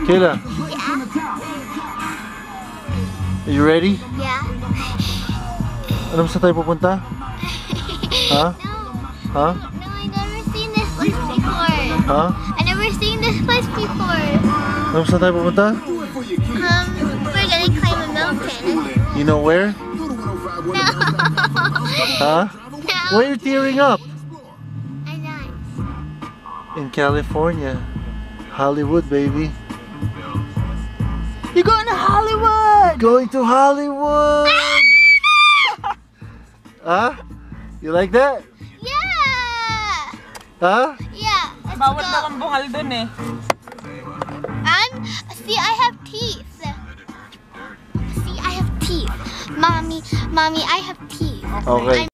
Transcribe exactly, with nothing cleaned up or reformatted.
Kayla, Yeah. are you ready? Yeah. Alam saan tayo pupunta? Ha? No. Ha? No, I never seen this place before. Ha? I never seen this place before. Alam saan tayo pupunta? Um, we're gonna climb a mountain. You know where? No. Huh? No. Why are you tearing up? I'm not. In California. Hollywood, baby. You're going to Hollywood! Going to Hollywood! Huh? You like that? Yeah. Huh? Yeah. Let's Bawal go. daw ang bungal dun eh. I'm, see, I have teeth. See, I have teeth. Mommy, mommy, I have teeth. Okay. I'm